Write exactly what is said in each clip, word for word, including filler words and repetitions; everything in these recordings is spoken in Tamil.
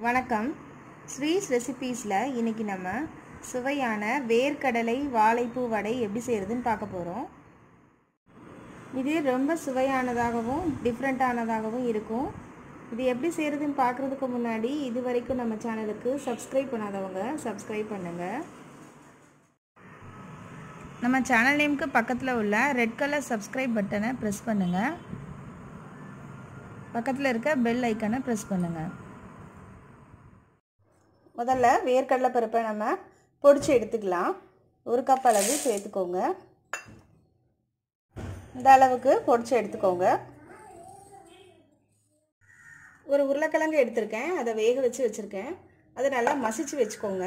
வணக்கம். ஸ்ரீஸ் ரெசிபீஸில் இன்றைக்கி நம்ம சுவையான வேர்க்கடலை வாழைப்பூ வடை எப்படி செய்கிறதுன்னு பார்க்க போகிறோம். இது ரொம்ப சுவையானதாகவும் டிஃப்ரெண்ட்டானதாகவும் இருக்கும். இது எப்படி செய்கிறதுன்னு பார்க்குறதுக்கு முன்னாடி இது வரைக்கும் நம்ம சேனலுக்கு சப்ஸ்கிரைப் பண்ணாதவங்க சப்ஸ்கிரைப் பண்ணுங்கள். நம்ம சேனல் நேமுக்கு பக்கத்தில் உள்ள ரெட் கலர் சப்ஸ்கிரைப் பட்டனை ப்ரெஸ் பண்ணுங்கள். பக்கத்தில் இருக்க பெல் ஐக்கானை ப்ரெஸ் பண்ணுங்கள். முதல்ல வேர்க்கடலை பருப்பை நம்ம பொடிச்சு எடுத்துக்கலாம். ஒரு கப் அளவு சேர்த்துக்கோங்க. இந்த அளவுக்கு பொடிச்சு எடுத்துக்கோங்க. ஒரு உருளைக்கிழங்கு எடுத்திருக்கேன், அதை வேக வச்சு வச்சுருக்கேன். அதை நல்லா மசிச்சு வச்சுக்கோங்க.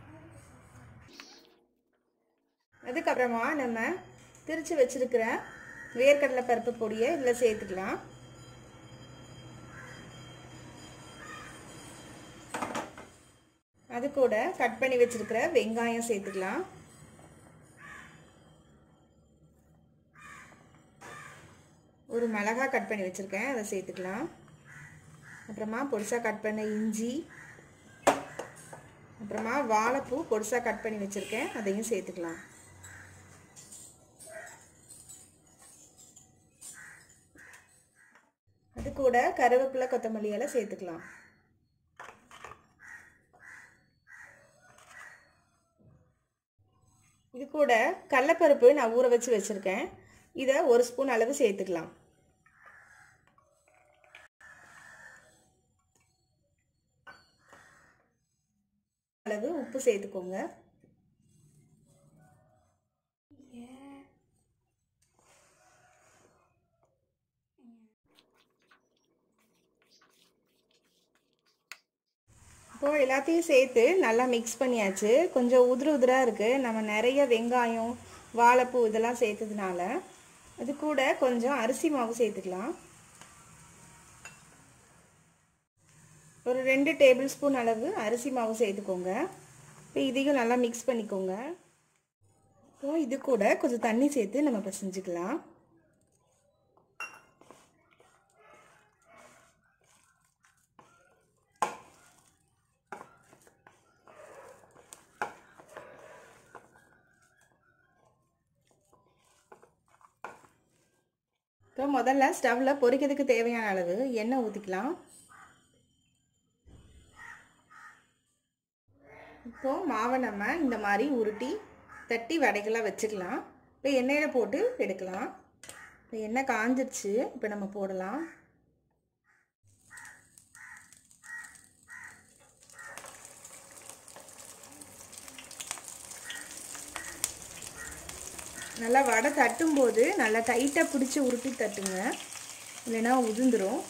அதுக்கப்புறமா நம்ம திரிச்சு வச்சுருக்கிற வேர்க்கடலை பருப்பு பொடியை இதில் சேர்த்துக்கலாம். அது கூட கட் பண்ணி வச்சிருக்கிற வெங்காயம் சேர்த்துக்கலாம். ஒரு மிளகாய் கட் பண்ணி வச்சிருக்கேன், அதை சேர்த்துக்கலாம். அப்புறமா பொடிசா கட் பண்ண இஞ்சி, அப்புறமா வாழைப்பூ பொடிசா கட் பண்ணி வச்சிருக்கேன், அதையும் சேர்த்துக்கலாம். அது கூட கருவேப்பிலை கொத்தமல்லி எல்லாம் சேர்த்துக்கலாம். இது கூட கடலைப்பருப்பு நான் ஊற வச்சு வச்சுருக்கேன், இதை ஒரு ஸ்பூன் அளவு சேர்த்துக்கலாம். அளவு உப்பு சேர்த்துக்கோங்க. இப்போ எல்லாத்தையும் சேர்த்து நல்லா மிக்ஸ் பண்ணியாச்சு. கொஞ்சம் உதிர உதிராக இருக்குது. நம்ம நிறைய வெங்காயம் வாழைப்பூ இதெல்லாம் சேர்த்ததுனால அது கூட கொஞ்சம் அரிசி மாவு சேர்த்துக்கலாம். ஒரு ரெண்டு டேபிள் ஸ்பூன் அளவு அரிசி மாவு சேர்த்துக்கோங்க. இப்போ இதையும் நல்லா மிக்ஸ் பண்ணிக்கோங்க. இப்போ இது கூட கொஞ்சம் தண்ணி சேர்த்து நம்ம பிசைஞ்சுக்கலாம். இப்போ முதல்ல ஸ்டவ்வில் பொரிக்கிறதுக்கு தேவையான அளவு எண்ணெய் ஊற்றிக்கலாம். இப்போ மாவை நம்ம இந்த மாதிரி உருட்டி தட்டி வடைகளாக வச்சுக்கலாம். இப்போ எண்ணெயில் போட்டு எடுக்கலாம். இப்போ எண்ணெய் காஞ்சிருச்சு, இப்போ நம்ம போடலாம். நல்லா வடை தட்டும்போது நல்லா டைட்டாக பிடிச்சி உருட்டி தட்டுங்க, இல்லைன்னா உதிர்ந்துடும்.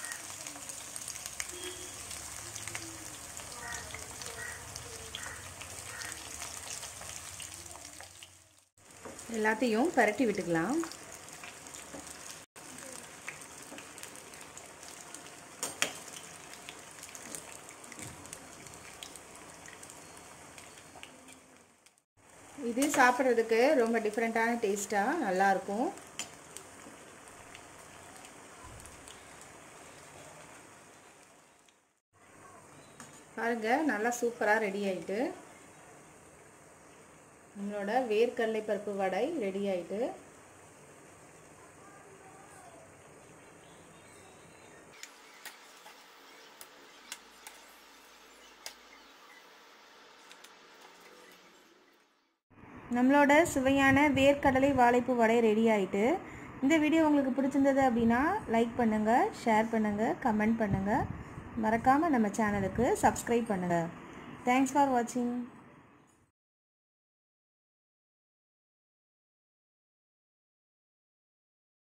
எல்லாத்தையும் பரட்டி விட்டுக்கலாம். இது சாப்பிட்றதுக்கு ரொம்ப டிஃப்ரெண்ட்டான டேஸ்ட்டாக நல்லாயிருக்கும். பாருங்கள், நல்லா சூப்பராக ரெடி ஆகிட்டு நம்மளோட வேர்க்கடலை பருப்பு வடை ரெடி ஆகிட்டு. நம்மளோட சுவையான வேர்க்கடலை வாழைப்பூ வடை ரெடி ஆகிட்டு. இந்த வீடியோ உங்களுக்கு பிடிச்சிருந்தது அப்படின்னா லைக் பண்ணுங்கள், ஷேர் பண்ணுங்கள், கமெண்ட் பண்ணுங்கள். மறக்காமல் நம்ம சேனலுக்கு சப்ஸ்கிரைப் பண்ணுங்கள். தேங்க்ஸ் ஃபார் வாட்சிங்.